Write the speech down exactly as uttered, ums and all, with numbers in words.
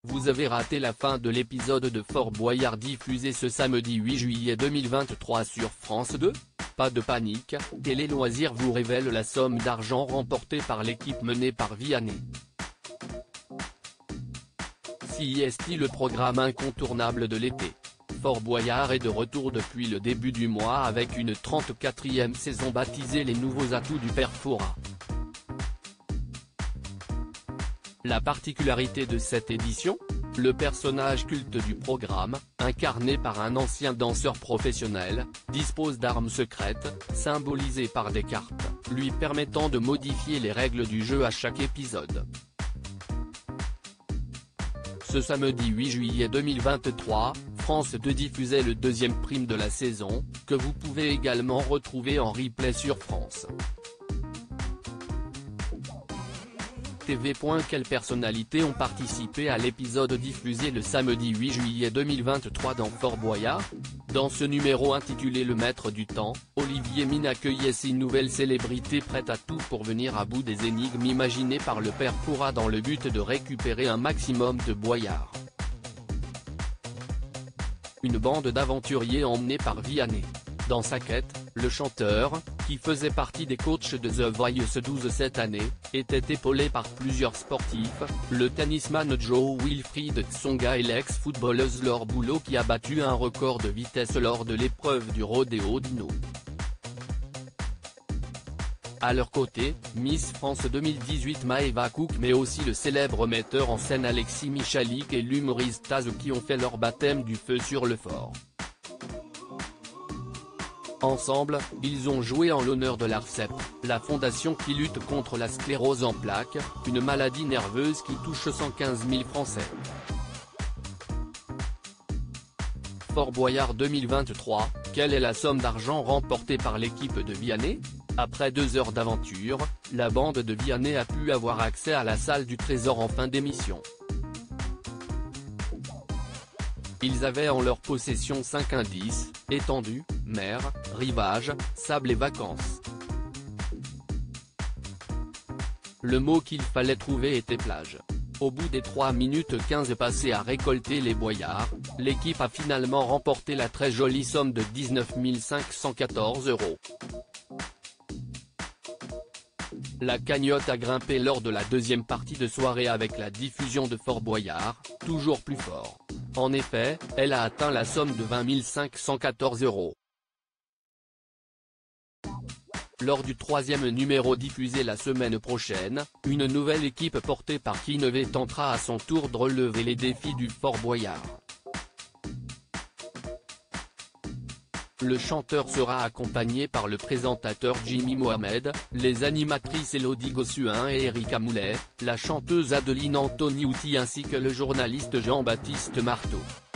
Vous avez raté la fin de l'épisode de Fort Boyard diffusé ce samedi huit juillet deux mille vingt-trois sur France deux? Pas de panique, Télé Loisirs vous révèle la somme d'argent remportée par l'équipe menée par Vianney. C S T, le programme incontournable de l'été. Fort Boyard est de retour depuis le début du mois avec une trente-quatrième saison baptisée Les Nouveaux Atouts du Père Fouras. La particularité de cette édition? Le personnage culte du programme, incarné par un ancien danseur professionnel, dispose d'armes secrètes, symbolisées par des cartes, lui permettant de modifier les règles du jeu à chaque épisode. Ce samedi huit juillet deux mille vingt-trois, France deux diffusait le deuxième prime de la saison, que vous pouvez également retrouver en replay sur France T V. Quelles personnalités ont participé à l'épisode diffusé le samedi huit juillet deux mille vingt-trois dans Fort Boyard? Dans ce numéro intitulé Le Maître du Temps, Olivier Mine accueillait six nouvelles célébrités prêtes à tout pour venir à bout des énigmes imaginées par le Père Fouras dans le but de récupérer un maximum de boyards. Une bande d'aventuriers emmenés par Vianney. Dans sa quête, le chanteur, qui faisait partie des coachs de The Voice douze cette année, était épaulé par plusieurs sportifs, le tennisman Joe Wilfried Tsonga et l'ex-footballeuse Laure Boulot qui a battu un record de vitesse lors de l'épreuve du rodéo Dino. À leur côté, Miss France deux mille dix-huit Maëva Cook mais aussi le célèbre metteur en scène Alexis Michalik et l'humoriste Taz qui ont fait leur baptême du feu sur le fort. Ensemble, ils ont joué en l'honneur de l'A R C E P, la fondation qui lutte contre la sclérose en plaques, une maladie nerveuse qui touche cent quinze mille Français. Fort Boyard deux mille vingt-trois, quelle est la somme d'argent remportée par l'équipe de Vianney? Après deux heures d'aventure, la bande de Vianney a pu avoir accès à la salle du trésor en fin d'émission. Ils avaient en leur possession cinq indices, étendue, mer, rivage, sable et vacances. Le mot qu'il fallait trouver était plage. Au bout des trois minutes quinze passées à récolter les boyards, l'équipe a finalement remporté la très jolie somme de dix-neuf mille cinq cent quatorze euros. La cagnotte a grimpé lors de la deuxième partie de soirée avec la diffusion de Fort Boyard, toujours plus fort. En effet, elle a atteint la somme de vingt mille cinq cent quatorze euros. Lors du troisième numéro diffusé la semaine prochaine, une nouvelle équipe portée par Kinevey tentera à son tour de relever les défis du Fort Boyard. Le chanteur sera accompagné par le présentateur Jimmy Mohamed, les animatrices Elodie Gossuin et Erika Moulet, la chanteuse Adeline Antoniouti ainsi que le journaliste Jean-Baptiste Marteau.